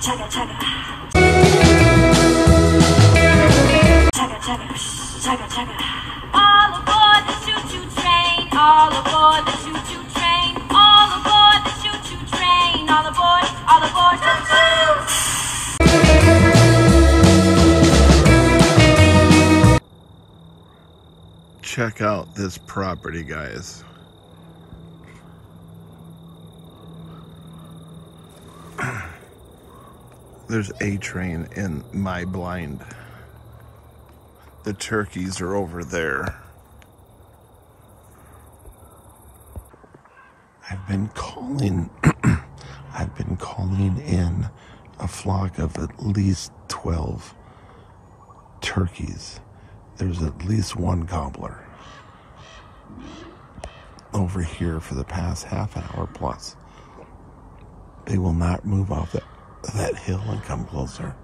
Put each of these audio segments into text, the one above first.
Chugga chugga. Chugga chugga. Chugga chugga. All aboard the choo-choo train. All aboard the choo-choo train. All aboard the choo-choo train. All aboard. All aboard. Choo-choo. Check out this property, guys. There's a train in my blind. The turkeys are over there. I've been calling in a flock of at least 12 turkeys. There's at least one gobbler over here for the past half hour plus. They will not move off that hill and come closer.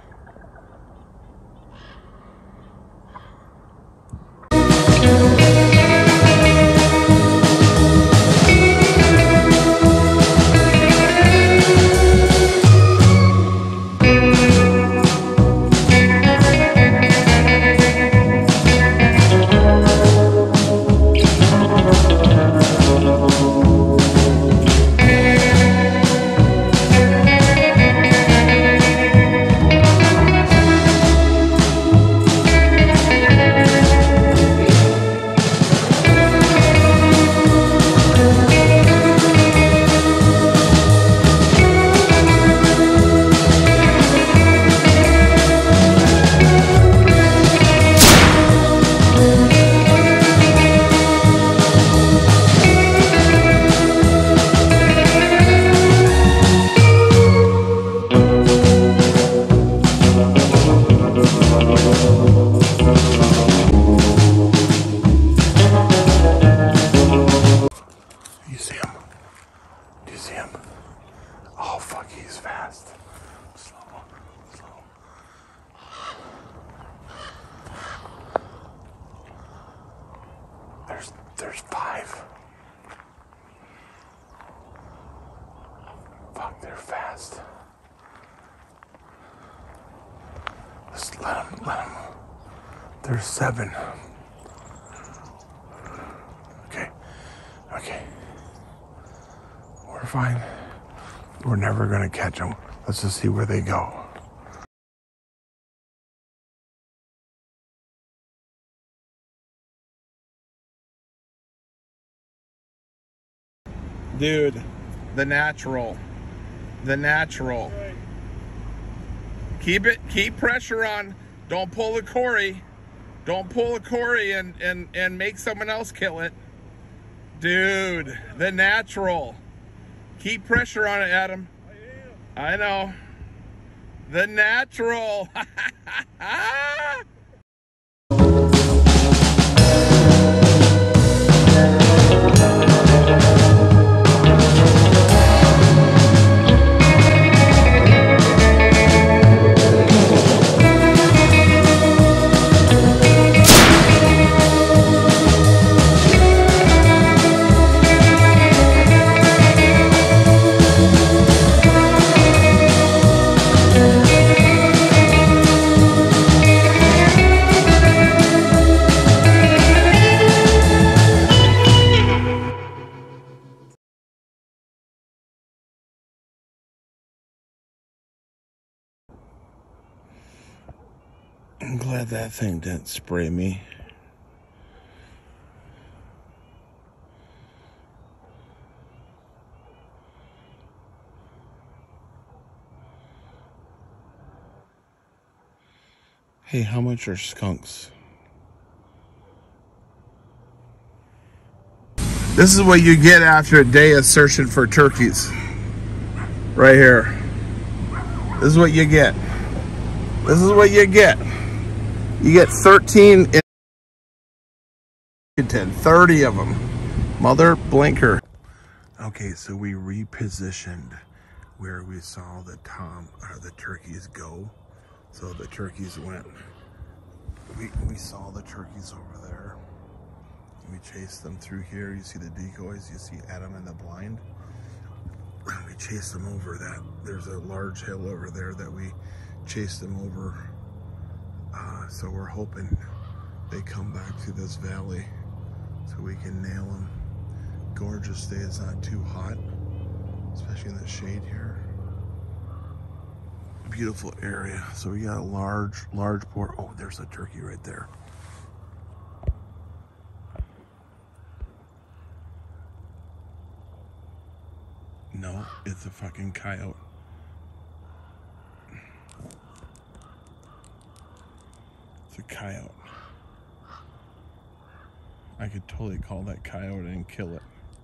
Oh fuck, he's fast. Slow. There's 5. Fuck, they're fast. Just let them. There's 7. Okay. We're fine. We're never gonna catch them. Let's just see where they go. Dude, the natural. Keep pressure on. Don't pull a Corey. Don't pull a Corey and make someone else kill it. Dude, the natural. Keep pressure on it, Adam. I know. The natural. I'm glad that thing didn't spray me. Hey, how much are skunks? This is what you get after a day of searching for turkeys. Right here. This is what you get. This is what you get. You get 13 in 30 of them. Mother blinker. Okay, so we repositioned where we saw the turkeys go. So the turkeys went. We saw the turkeys over there. We chased them through here. You see the decoys. You see Adam in the blind. And we chased them over that. There's a large hill over there that we chased them over. So we're hoping they come back to this valley so we can nail them. Gorgeous day. It's not too hot, especially in the shade here. Beautiful area. So we got a large boar. Oh, there's a turkey right there. No, it's a fucking coyote. It's a coyote. I could totally call that coyote and kill it.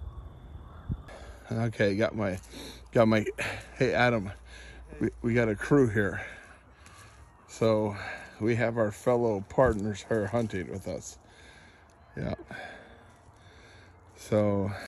Okay, got my, hey Adam, we got a crew here. So we have our fellow partners here hunting with us. Yeah. So